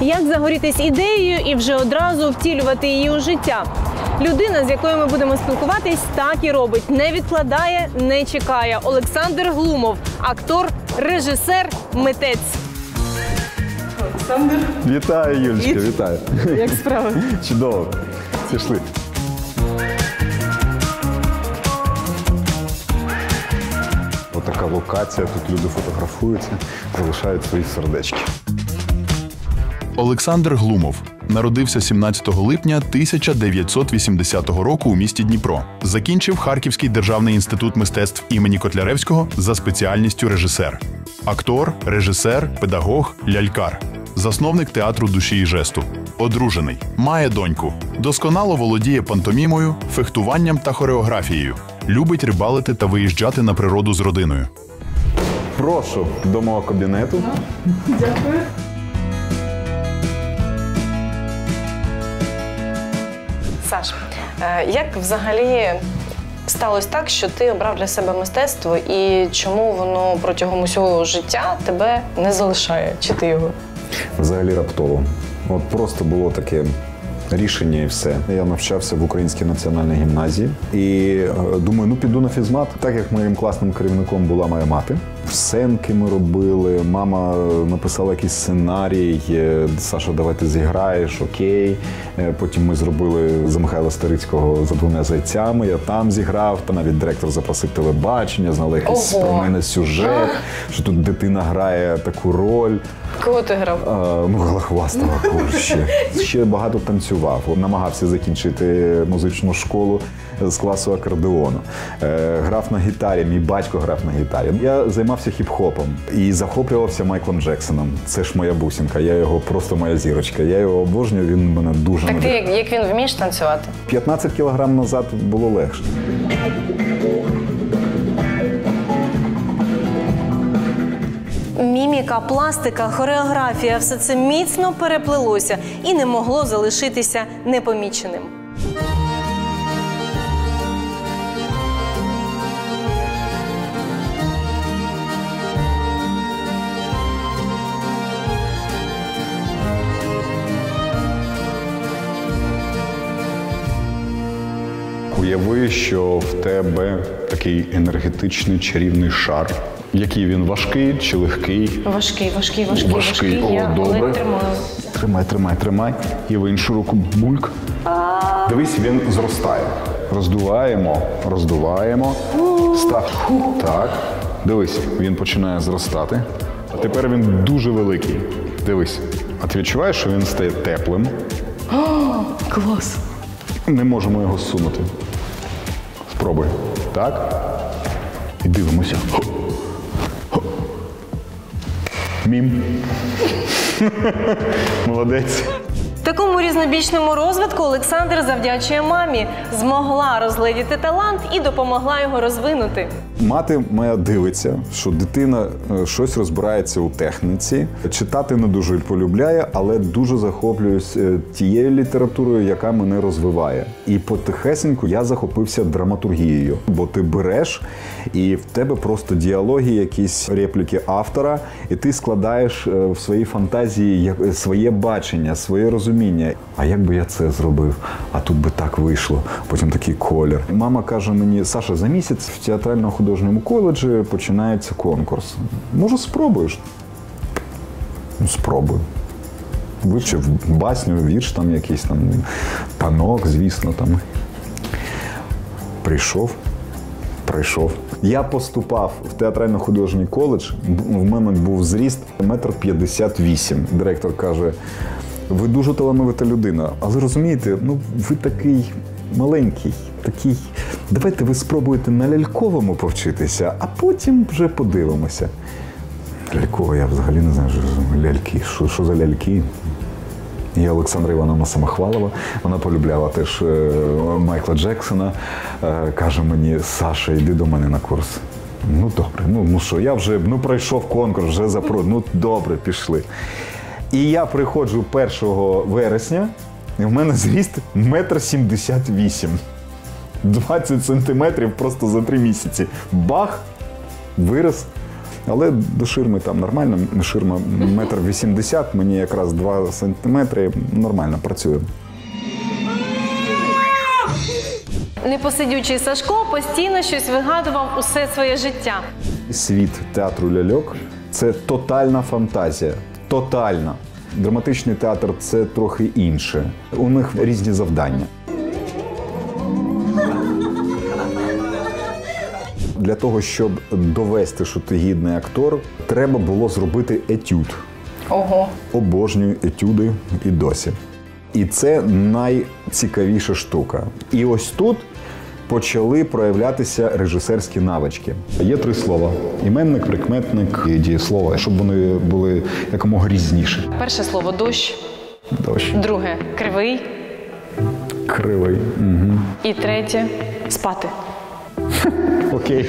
Як загорітись ідеєю і вже одразу втілювати її у життя? Людина, з якою ми будемо спілкуватись, так і робить. Не відкладає, не чекає. Олександр Глумов – актор, режисер, митець. Олександр. Вітаю, Юлечка, вітаю. Як справи? Чудово. Пішли. Отака локація, тут люди фотографуються, залишають свої сердечки. Олександр Глумов народився 17 липня 1980 року у місті Дніпро. Закінчив Харківський державний інститут мистецтв імені Котляревського за спеціальністю режисер. Актор, режисер, педагог, лялькар. Засновник театру душі і жесту. Одружений. Має доньку. Досконало володіє пантомімою, фехтуванням та хореографією. Любить рибалити та виїжджати на природу з родиною. Прошу до мого кабінету. Дякую. Саш, як взагалі сталося так, що ти обрав для себе мистецтво і чому воно протягом усього життя тебе не залишає? Чи ти його? Взагалі раптово. От просто було таке рішення і все. Я навчався в Українській національній гімназії і думаю, ну піду на фізмат. Так як моїм класним керівником була моя мати. Сценки ми робили, мама написала якийсь сценарій, Саша, давай ти зіграєш, окей. Потім ми зробили за Михайла Старицького «За двома зайцями», я там зіграв, та навіть директор запросив телебачення, знали якийсь про мене сюжет, що тут дитина грає таку роль. Кого ти грав? Ну, Голохвастова ще. Ще багато танцював, намагався закінчити музичну школу з класу акордеону. Грав на гітарі, мій батько грав на гітарі. Я займався хіп-хопом і захоплювався Майклом Джексоном. Це ж моя бусинка, я його просто моя зірочка. Я його обожнюю, він мене дуже Так ти, як він, вмієш танцювати? 15 кілограм назад було легше. Міміка, пластика, хореографія – все це міцно переплелося і не могло залишитися непоміченим. Уяви, що в тебе такий енергетичний чарівний шар. Який він, важкий чи легкий? Важкий. О, Я добре. тримаю. Тримай. І в іншу руку бульк. Дивись, він зростає. Роздуваємо. Став. Так. Дивись, він починає зростати. А тепер він дуже великий. Дивись. А ти відчуваєш, що він стає теплим? Клас. Не можемо його зсунути. Спробуй. Так. І дивимося. Мім. Молодець. Такому різнобічному розвитку Олександр завдячує мамі. Змогла розгледіти талант і допомогла його розвинути. Мати моя дивиться, що дитина щось розбирається у техніці. Читати не дуже полюбляє, але дуже захоплююсь тією літературою, яка мене розвиває. І потихесеньку я захопився драматургією. Бо ти береш, і в тебе просто діалоги, якісь репліки автора, і ти складаєш в своїй фантазії своє бачення, своє розуміння. А як би я це зробив? А тут би так вийшло. Потім такий колір. Мама каже мені: Саша, за місяць в театрально-художньому коледжі починається конкурс. Може, спробуєш? Ну, спробую. Вивчив басню, вірш там якийсь, там, танок, звісно, там. Прийшов. Я поступав в театрально-художній коледж, в мене був зріст 1,58 м. Директор каже: ви дуже талановита людина, але розумієте, ну ви такий маленький, такий, давайте ви спробуєте на ляльковому повчитися, а потім вже подивимося. Ляльково, я взагалі не знаю, ляльки, що за ляльки? Є Олександра Івановна Самохвалова, вона полюбляла теж Майкла Джексона, каже мені: Саша, йди до мене на курс. Ну добре, ну що, я вже пройшов конкурс, вже ну добре, пішли. І я приходжу 1 вересня, і в мене зріст 1,78 м. 20 сантиметрів просто за 3 місяці. Бах! Вирос. Але до ширми там нормально, ширма 1,80 м, мені якраз 2 сантиметри, нормально працює. Непосидючий Сашко постійно щось вигадував усе своє життя. Світ театру ляльок – це тотальна фантазія. Тотальна. Драматичний театр – це трохи інше. У них різні завдання. Для того, щоб довести, що ти гідний актор, треба було зробити етюд. Ого. Обожнюю етюди і досі. І це найцікавіша штука. І ось тут почали проявлятися режисерські навички. Є 3 слова – іменник, прикметник і дієслово, щоб вони були якомога різніші. Перше слово – дощ. Дощ. Друге – кривий. Кривий. Угу. І третє – спати. Окей.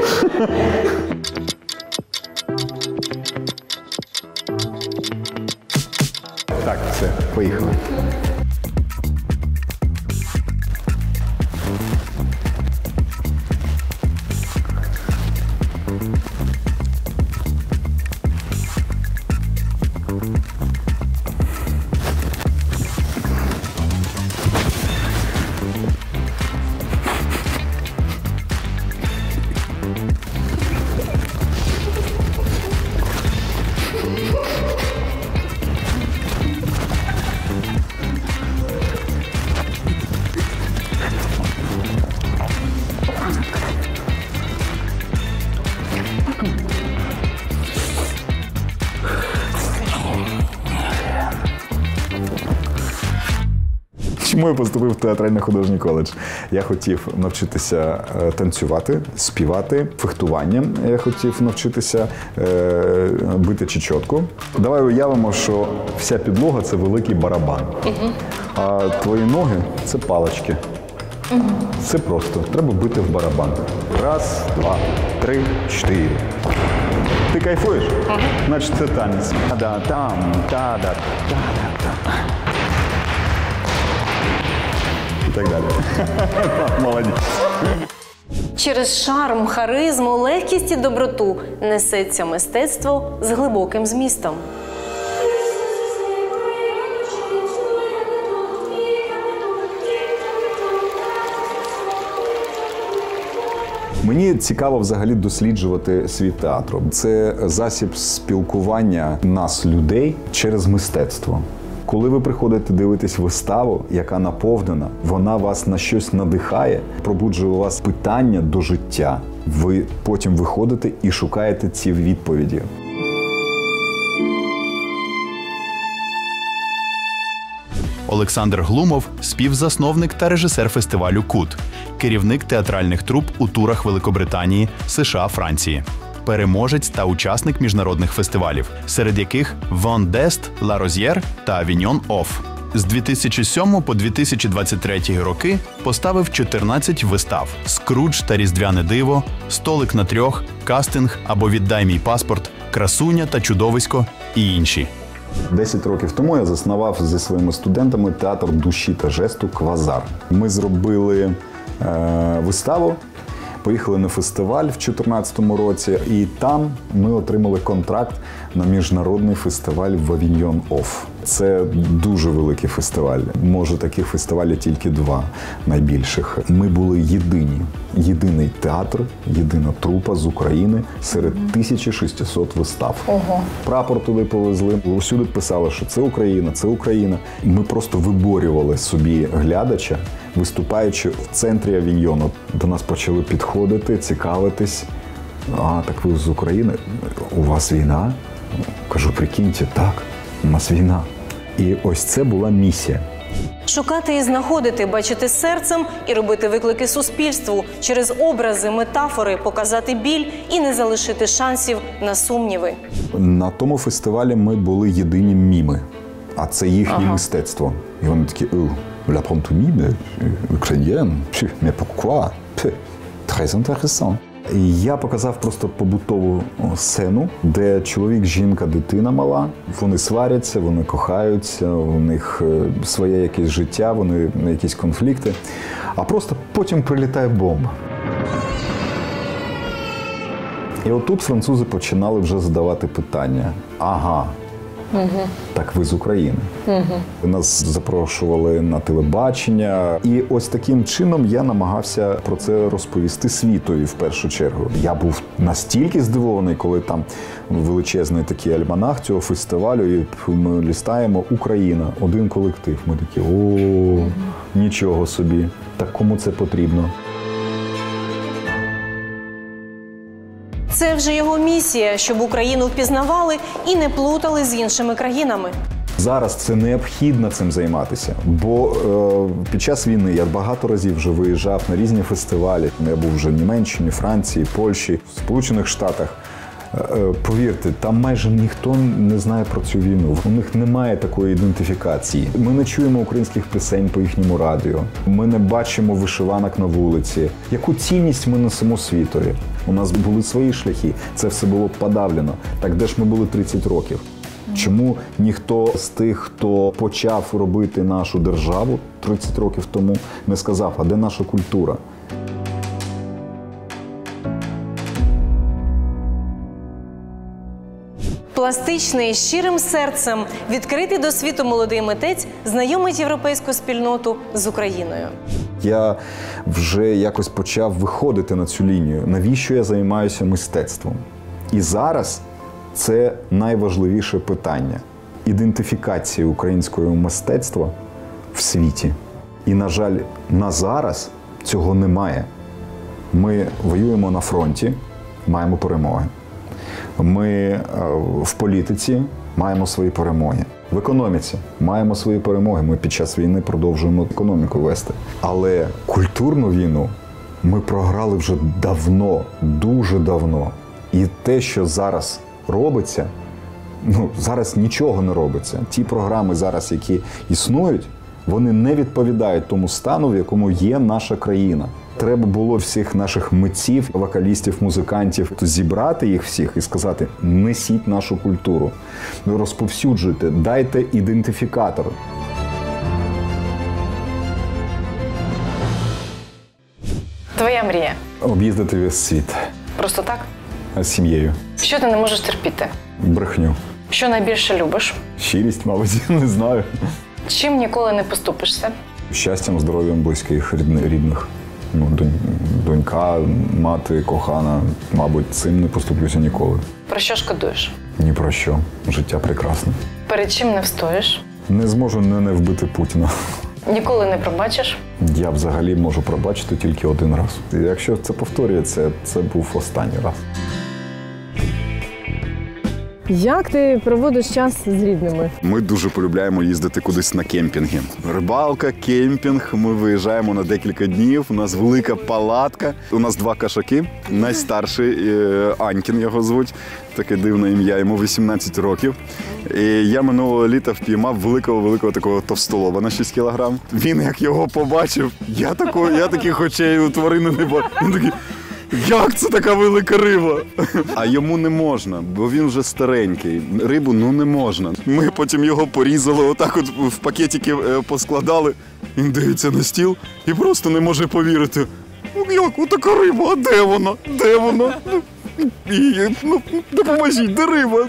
Так, все, поїхали. Чому я поступив в театральний художній коледж? Я хотів навчитися танцювати, співати, фехтуванням. Я хотів навчитися бити чечотку. Давай уявимо, що вся підлога – це великий барабан, а твої ноги – це палички. Це просто. Треба бити в барабан. 1, 2, 3, 4. Ти кайфуєш? Значить, це танець. Та-да-там, та-да-та-да-та. І так далі. Молодець. Через шарм, харизму, легкість і доброту несеться мистецтво з глибоким змістом. Мені цікаво взагалі досліджувати світ театру. Це засіб спілкування нас, людей, через мистецтво. Коли ви приходите дивитись виставу, яка наповнена, вона вас на щось надихає, пробуджує у вас питання до життя. Ви потім виходите і шукаєте ці відповіді. Олександр Глумов – співзасновник та режисер фестивалю «Кут», керівник театральних труп у турах Великобританії, США, Франції. Переможець та учасник міжнародних фестивалів, серед яких «Вон Дест», «Ла Роз'єр» та «Авіньон Офф». З 2007 по 2023 роки поставив 14 вистав «Скрудж та Різдвяне диво», «Столик на трьох», «Кастинг» або «Віддай мій паспорт», «Красуня та чудовисько» і інші. 10 років тому я заснував зі своїми студентами театр душі та жесту «Квазар». Ми зробили виставу, поїхали на фестиваль в 2014 році, і там ми отримали контракт на міжнародний фестиваль в «Авіньон Офф». Це дуже великий фестиваль. Може, таких фестивалів тільки 2 найбільших. Ми були єдиний театр, єдина трупа з України серед 1600 вистав. Ого. Прапор туди повезли, усюди писали, що це Україна, це Україна. Ми просто виборювали собі глядача, виступаючи в центрі Авіньйону. До нас почали підходити, цікавитись. А, так ви з України? У вас війна? Кажу, прикиньте, так, у нас війна. І ось це була місія. Шукати і знаходити, бачити серцем і робити виклики суспільству. Через образи, метафори показати біль і не залишити шансів на сумніви. На тому фестивалі ми були єдині міми, а це їхнє мистецтво. І вони такі, la pantomime ukrainienne, mais pourquoi? Très intéressant. І я показав просто побутову сцену, де чоловік, жінка, дитина мала. Вони сваряться, вони кохаються, у них своє якесь життя, вони якісь конфлікти. А просто потім прилітає бомба. І отут французи починали вже задавати питання. Ага, так ви з України. Нас запрошували на телебачення. І ось таким чином я намагався про це розповісти світові в першу чергу. Я був настільки здивований, коли там величезний такий альманах цього фестивалю, і ми лістаємо «Україна», один колектив. Ми такі, о, нічого собі, так кому це потрібно? Це вже його місія, щоб Україну впізнавали і не плутали з іншими країнами. Зараз це необхідно цим займатися, бо під час війни я багато разів вже виїжджав на різні фестивалі. Я був вже в Німеччині, Франції, Польщі, в Сполучених Штатах. Повірте, там майже ніхто не знає про цю війну. У них немає такої ідентифікації. Ми не чуємо українських пісень по їхньому радіо. Ми не бачимо вишиванок на вулиці. Яку цінність ми несемо світові? У нас були свої шляхи. Це все було подавлено. Так де ж ми були 30 років? Чому ніхто з тих, хто почав робити нашу державу 30 років тому, не сказав, а де наша культура? Пластичний, з щирим серцем, відкритий до світу молодий митець знайомить європейську спільноту з Україною. Я вже якось почав виходити на цю лінію. Навіщо я займаюся мистецтвом? І зараз це найважливіше питання – ідентифікація українського мистецтва в світі. І, на жаль, на зараз цього немає. Ми воюємо на фронті, маємо перемоги. Ми в політиці маємо свої перемоги. В економіці маємо свої перемоги. Ми під час війни продовжуємо економіку вести. Але культурну війну ми програли вже давно, дуже давно. І те, що зараз робиться, зараз нічого не робиться. Ті програми зараз, які існують, вони не відповідають тому стану, в якому є наша країна. Треба було всіх наших митців, вокалістів, музикантів зібрати їх всіх і сказати: несіть нашу культуру, розповсюджуйте, дайте ідентифікатор. Твоя мрія? Об'їздити весь світ. Просто так? З сім'єю. Що ти не можеш терпіти? Брехню. Що найбільше любиш? Щирість, мабуть, не знаю. Чим ніколи не поступишся? Щастям, здоров'ям близьких, рідних. Донька, мати, кохана. Мабуть, цим не поступлюся ніколи. Про що шкодуєш? Ні про що. Життя прекрасне. Перед чим не встоїш? Не зможу не вбити Путіна. Ніколи не пробачиш? Я взагалі можу пробачити тільки один раз. Якщо це повторюється, це був останній раз. Як ти проводиш час з рідними? Ми дуже полюбляємо їздити кудись на кемпінги. Рибалка, кемпінг, ми виїжджаємо на декілька днів, у нас велика палатка, у нас 2 кошаки. Найстарший, Анькін його звуть, таке дивне ім'я, йому 18 років. І я минулого літа впіймав великого такого товстолоба на 6 кілограм. Він, як його побачив, я таких очей у тварини не бачив. Він такий: як це така велика риба? А йому не можна, бо він вже старенький. Рибу не можна. Ми потім його порізали, отак от в пакетики поскладали. Він дивиться на стіл і просто не може повірити. Як отака риба? А де вона? Де вона? Допоможіть, де риба?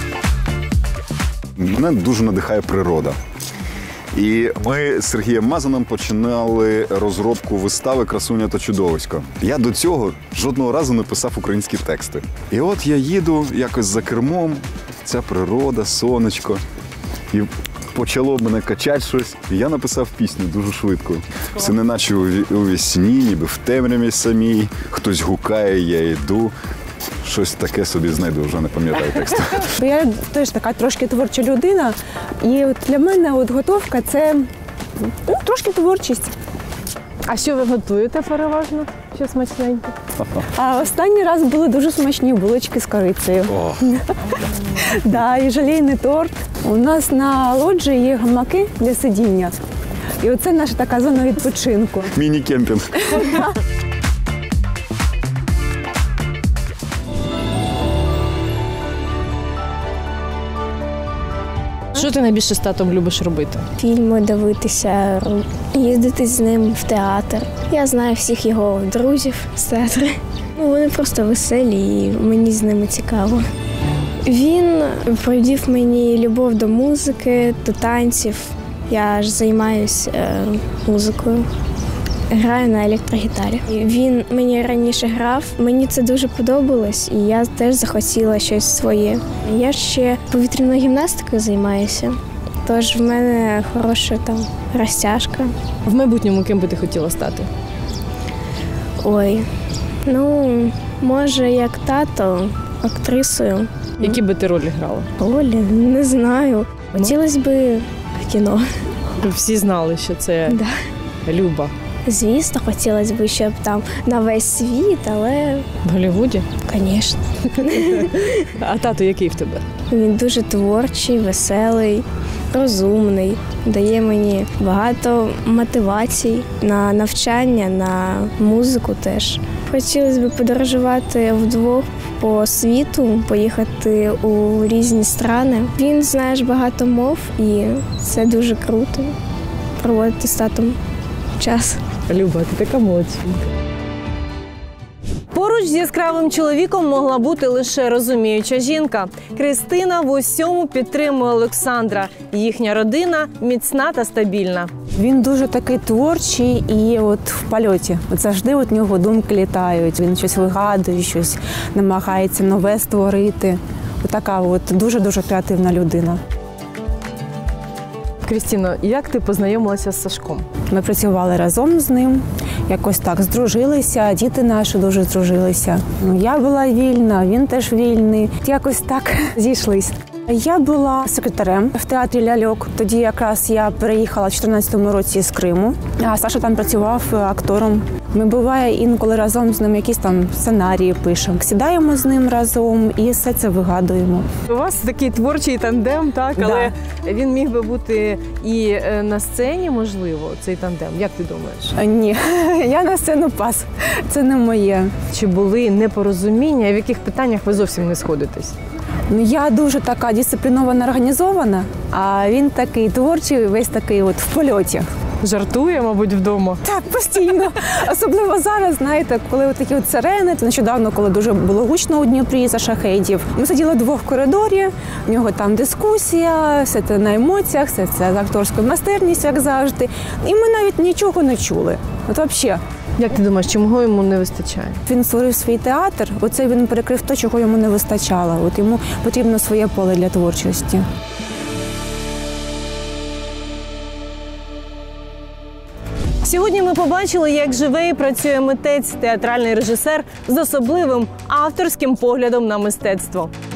Мене дуже надихає природа. І ми з Сергієм Мазаном починали розробку вистави «Красуня та чудовисько». Я до цього жодного разу не писав українські тексти. І от я їду якось за кермом, ця природа, сонечко. І почало мене качати щось. І я написав пісню дуже швидко. Все неначе у весні, ніби в темряві самій. Хтось гукає, я йду. Щось таке собі знайду, вже не пам'ятаю тексту. Я теж така трошки творча людина, і от для мене готовка – це трошки творчість. А що ви готуєте переважно? Що смачненьке? А останній раз були дуже смачні булочки з корицею. Да, і желейний торт. У нас на лоджії є гамаки для сидіння. І оце наша така зона відпочинку. Міні-кемпінг. Що ти найбільше з татом любиш робити? Фільми дивитися, їздити з ним в театр. Я знаю всіх його друзів з театру. Ну, вони просто веселі і мені з ними цікаво. Він привів мені любов до музики, до танців. Я ж займаюся музикою. Граю на електрогітарі. Він мені раніше грав, мені це дуже подобалось, і я теж захотіла щось своє. Я ще повітряною гімнастикою займаюся, тож в мене хороша там розтяжка. В майбутньому ким би ти хотіла стати? Ой, ну, може, як тато, актрисою. Які би ти ролі грала? Ролі? Не знаю. Хотілося б в кіно. Всі знали, що це Да. Люба. Звісно, хотілося б, щоб там на весь світ, але, В Голлівуді? звісно. А тато який в тебе? Він дуже творчий, веселий, розумний, дає мені багато мотивацій на навчання, на музику теж. Хотілося б подорожувати вдвох по світу, поїхати у різні країни. Він знає багато мов і це дуже круто проводити з татом час. Люба, ти така молодчинка. Поруч з яскравим чоловіком могла бути лише розуміюча жінка. Кристина в усьому підтримує Олександра. Їхня родина міцна та стабільна. Він дуже такий творчий і от в польоті. От завжди от в нього думки літають. Він щось вигадує, щось намагається нове створити. Отака от дуже-дуже креативна людина. Крістіно, як ти познайомилася з Сашком? Ми працювали разом з ним, якось так здружилися, діти наші дуже здружилися. Ну, я була вільна, він теж вільний. Якось так зійшлись. Я була секретарем в театрі «Ляльок». Тоді якраз я переїхала в 2014 році з Криму, а Саша там працював актором. Ми, буває, інколи разом з ним якісь там сценарії пишемо. Сідаємо з ним разом і все це вигадуємо. У вас такий творчий тандем, так? Да. Але він міг би бути і на сцені, можливо, цей тандем. Як ти думаєш? Ні, я на сцену пас. Це не моє. Чи були непорозуміння, в яких питаннях ви зовсім не сходитесь? Ну, я дуже така дисциплінована, організована, а він такий творчий, весь такий от в польоті. Жартує, мабуть, вдома. Так, постійно. Особливо зараз, знаєте, коли от такі от сирени. То нещодавно, коли дуже було гучно у Дніпрі за шахедів, ми сиділи вдвох в коридорі, в нього там дискусія, все це на емоціях, все це з акторською майстерністю, як завжди. І ми навіть нічого не чули. От взагалі. Як ти думаєш, чого йому не вистачає? Він створив свій театр, оце він перекрив те, чого йому не вистачало. От йому потрібно своє поле для творчості. Сьогодні ми побачили, як живе і працює митець, театральний режисер з особливим авторським поглядом на мистецтво.